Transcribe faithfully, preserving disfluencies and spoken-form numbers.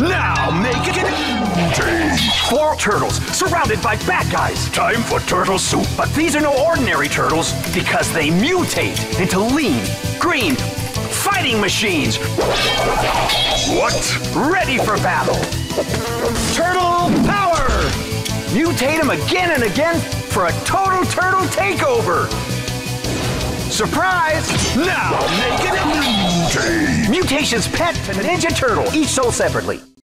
Now make it mutate! Four turtles surrounded by bad guys. Time for turtle soup. But these are no ordinary turtles because they mutate into lean, green, fighting machines. What? Ready for battle. Turtle power! Mutate them again and again for a total turtle takeover. Surprise! Now make it mutate! Mutation's Pet and Ninja Turtle, each sold separately.